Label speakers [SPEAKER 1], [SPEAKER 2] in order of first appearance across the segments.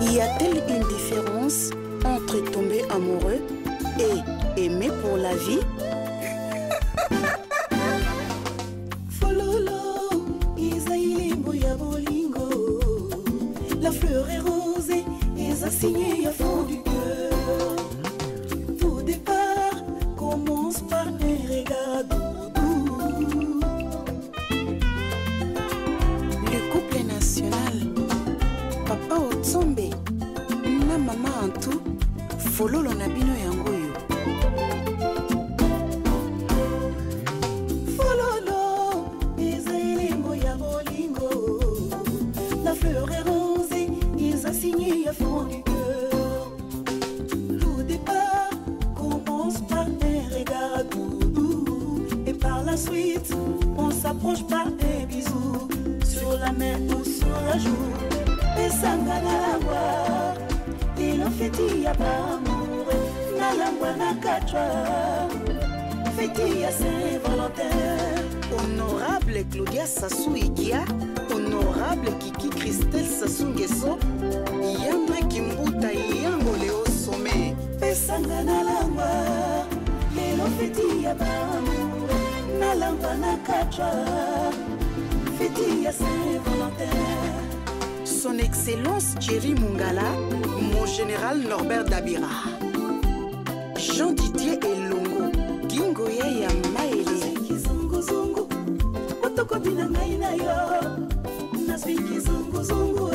[SPEAKER 1] Y a-t-il une différence entre tomber amoureux et aimer pour la vie?
[SPEAKER 2] Fololo, Isaïlimbo ya bolingo. La fleur est rosée, Isa signé à fond du cœur. Tout départ commence par un regard doux.
[SPEAKER 1] Le couple national, Papa Otsombe, na Mama Antou, Fololo na bino yango yo.
[SPEAKER 2] Fololo, Isaïlimbo ya bolingo. La fleur est rosée, Isa signé à fond du cœur. Tout départ commence par un regard doux. Et par la suite, on s'approche par un bisou. Sur la main ou sur la joue. Et sanganalangwa, il en fait y a pas amour. Nalangwa nakatwa, fait y a Saint-Valentin.
[SPEAKER 1] Honorable Claudia Sassou Ikia, honorable Kiki Christelle Sassou Nguesso, Yandre Kimbuta Yango Léo Sommet.
[SPEAKER 2] Pesanganalangwa, il en fait y a pas amour. Nalangwa nakatwa, fait y a Saint-Valentin.
[SPEAKER 1] Son Excellence Thierry Mungala, mon général Norbert Dabira, Jean-Didier Elongo, Gingo ya Maele.
[SPEAKER 2] Kizungu zungu, otoko bina ngai na yo. Naswi kizungu zungu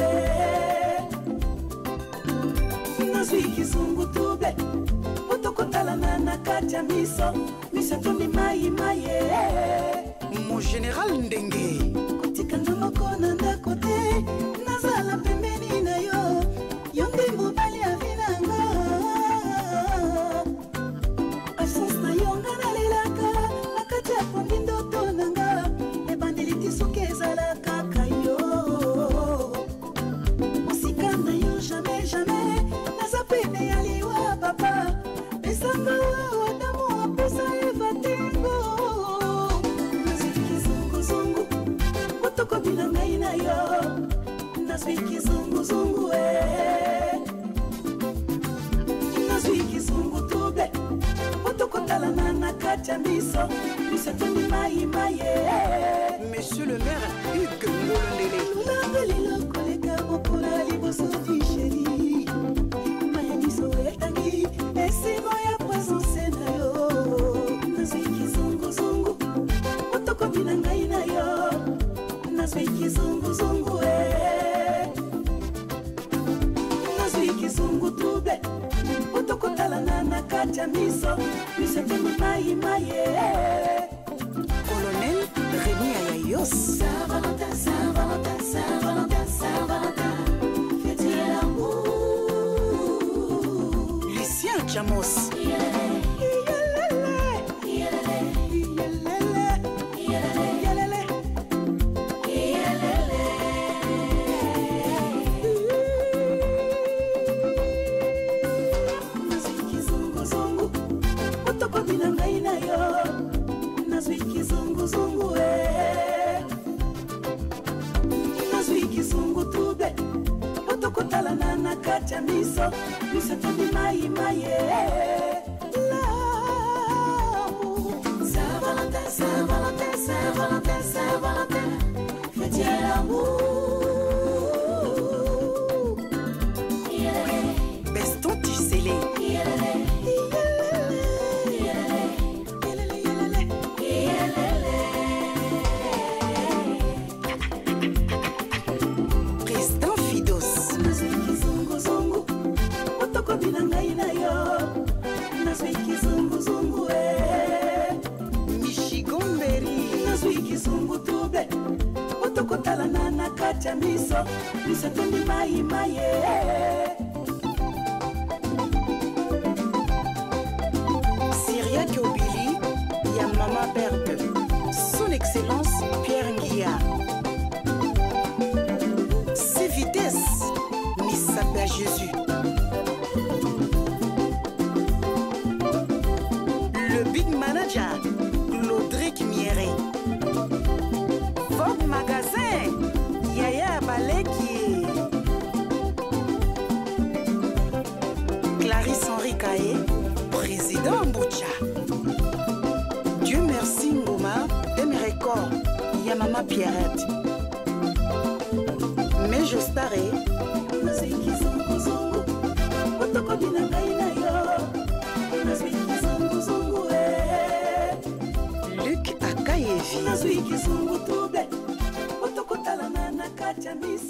[SPEAKER 2] Naswi kizungu tube, otoko talana na kati ya miso. Miso tomi mai
[SPEAKER 1] Mon général Ndenge,
[SPEAKER 2] kotika ndamoko na ndako te. Nazala pembeni na yo, yo nde mobali ya vinanga. Absence na yo nga nalelaka, nakati ya pongi ndoto nanga. Ebandeli ti soki ezala kaka yo. Mosika na yo jamais, jamais, naza pene ya liwa papa. Pesanga Adamu apesa Eva tengo. Nazwi kizunguzungu, otoko bina ngai na yo. Naswi kizunguzungu Naswi kizungu tube, otoko talana na kati ya miso. Miso tomi mai
[SPEAKER 1] Monsieur le maire Hugues Ngolondele.
[SPEAKER 2] Lulangeli lokoleka mokola liboso di chéri. Maya miso etangi, esimo ya présence na yo. Naswi kizunguzungu, otoko bina ngai na yo. Naswi kizunguzungu Naswi kizungu tube, otoko talana na kati ya miso. Miso tomi mai
[SPEAKER 1] Colonel Rémi Ayayos,
[SPEAKER 2] Saint-Valentin, Saint-Valentin, Saint-Valentin, Saint-Valentin, fêtez l'amour.
[SPEAKER 1] Lucien Chamos,
[SPEAKER 2] Naswi kizunguzungu, otoko bina ngai na yo. Naswi kizunguzungu Naswi kizungu tube, otoko talana na kati ya miso. Miso tomi mai Saint-Valentin, Saint-Valentin, Saint-Valentin, Saint-Valentin, fêtez l'amour.
[SPEAKER 1] Beston Tusselé, Président Fidos,
[SPEAKER 2] Naswi kizunguzungu, otoko bina ngai na yo. Naswi kizunguzungu
[SPEAKER 1] Michigomberi,
[SPEAKER 2] Naswi kizungu tube, otoko talana na kati ya miso. Miso tomi mai
[SPEAKER 1] Syriac Obili, ya Mama Berbe, Son Excellence Pierre Nguia, C'est Vitesse, Missape à Jésus, le Big Manager, Claudric Mieré, Vogue Magasin, Yaya Baleki, Maé, président Mboucha. Dieu merci Ngoma, M Record, Yamama Pierrette. Mais je staré. Luc Akayevi.